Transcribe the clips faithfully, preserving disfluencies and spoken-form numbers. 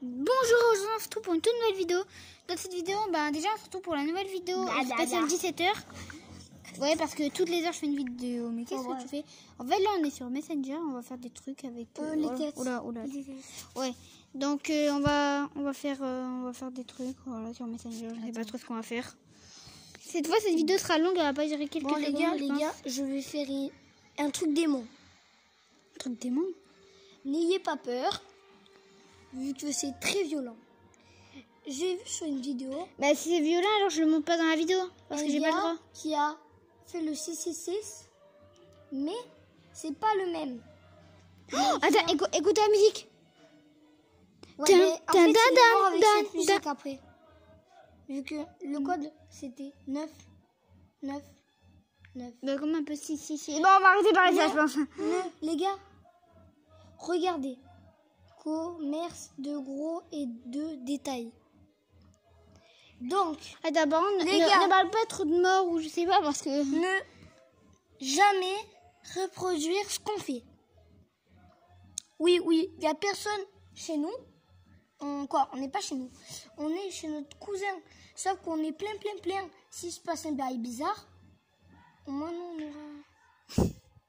Bonjour, aujourd'hui on se retrouve pour une toute nouvelle vidéo. Dans cette vidéo, bah, déjà on se retrouve pour la nouvelle vidéo spéciale dix-sept heures. Ouais, parce que toutes les heures je fais une vidéo. Mais qu'est-ce oh, que ouais. tu fais? En fait, là on est sur Messenger, on va faire des trucs avec euh, les têtes. Oula, oula. Ouais. Donc euh, on va on va faire euh, on va faire des trucs voilà sur Messenger. Je sais pas trop ce qu'on va faire. Cette fois cette vidéo sera longue, elle va pas durer quelques bon, secondes. les gars, les gars, je vais faire un truc démon. Un truc démon. N'ayez pas peur, vu que c'est très violent. J'ai vu sur une vidéo. Bah si c'est violent, alors je le montre pas dans la vidéo parce que j'ai pas le droit. Qui a fait le six six six, mais c'est pas le même. Oh, attends, écoute, écoute la musique. Ouais, dun, mais en dun, fait, dun, avec dun, cette musique dun. Après. Vu que le code c'était neuf, neuf, neuf. Bah comme un peu six six six. Bon, on va arrêter par ça, je pense. Ne, les gars, regardez. Commerce de gros et de détail. Donc, ah, d'abord, ne, ne parle pas trop de mort ou je sais pas parce que ne jamais reproduire ce qu'on fait. Oui, oui, il y a personne chez nous. On, quoi, on n'est pas chez nous. On est chez notre cousin. Sauf qu'on est plein, plein, plein. S'il se passe un bail bizarre, au moins nous on aura.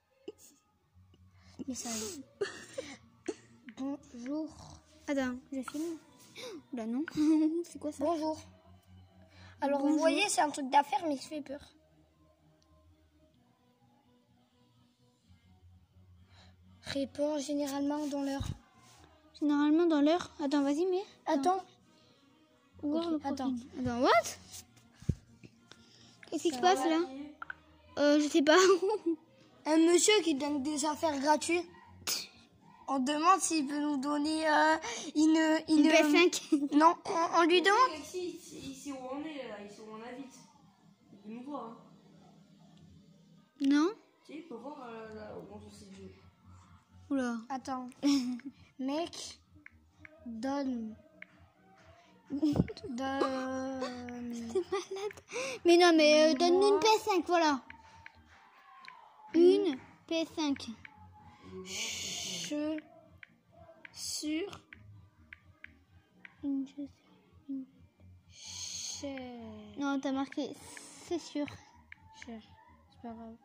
Mais ça arrive. Bonjour. Attends, je filme. Là non. C'est quoi ça? Bonjour. Alors Bonjour. Vous voyez, c'est un truc d'affaires, mais il fait peur. Réponds généralement dans l'heure. Généralement dans l'heure. Attends, vas-y, mais. Attends. Okay, attends. Attends, what? Qu'est-ce qui se passe là? Euh, je sais pas. Un monsieur qui donne des affaires gratuites. On demande s'il peut nous donner euh, une, une... une P S cinq. Non, on, on lui demande. Ici, ici où on est, là, ici où on habite. Il peut nous voir. Hein. Non. Tu sais, il peut voir euh, là où on se dit. Oula. Attends. Mec, donne. Donne. T'es malade. Mais non, mais euh, donne-nous une P S cinq, voilà. Une P S cinq. Je sur une cher. Non, t'as marqué c'est sûr. Cher. C'est pas grave.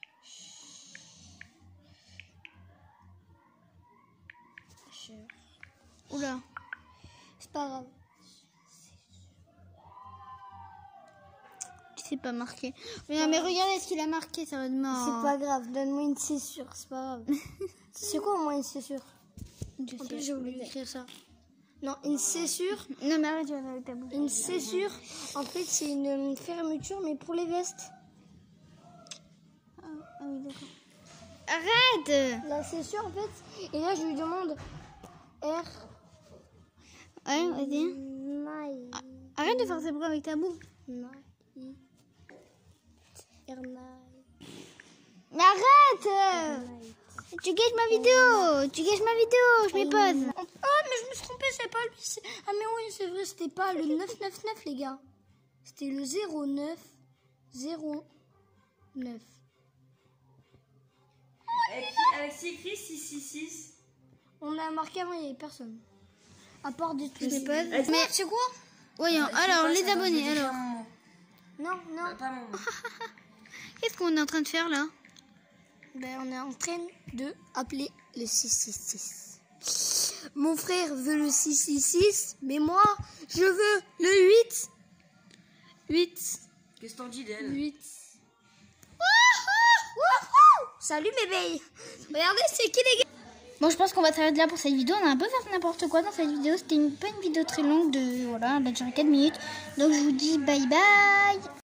Cher. Oula. C'est pas grave. C'est pas marqué. Mais non, mais regardez ce qu'il a marqué, ça va de mort. C'est pas grave, donne-moi une césure, c'est pas grave. C'est quoi au moins une césure? Je En sais, plus, j'ai voulu écrire ça. Non, une césure. Non, mais arrête, tu vas avec ta bouche. Une césure, en fait, c'est une fermeture, mais pour les vestes. Ah, ah oui, d'accord. Arrête! La césure, en fait, et là, je lui demande R. Ouais, vas-y. Ah, arrête de faire ces bruits avec ta bouche. Mais arrête! Tu gâches ma vidéo! Tu gâches ma vidéo! Je m'épose! Oh, mais je me suis trompée, c'est pas lui! Ah, mais oui, c'est vrai, c'était pas le neuf neuf neuf, les gars! C'était le zéro neuf zéro neuf. Avec c'est écrit six six six. On a marqué avant, il n'y avait personne. À part des trucs. Je m'épose. Mais c'est quoi? Voyons, alors, les abonnés, alors. Non, non. Pas mon Qu'est-ce qu'on est en train de faire là? Ben, on est en train de appeler le six six six. Mon frère veut le six six six, mais moi, je veux le huit. huit. Qu'est-ce que t'en dis d'elle? huit. Salut bébé. Regardez, c'est qui les gars? Bon, je pense qu'on va s'arrêter là pour cette vidéo. On a un peu fait n'importe quoi dans cette vidéo. C'était une, pas une vidéo très longue de... Voilà, elle a duré quatre minutes. Donc, je vous dis bye bye.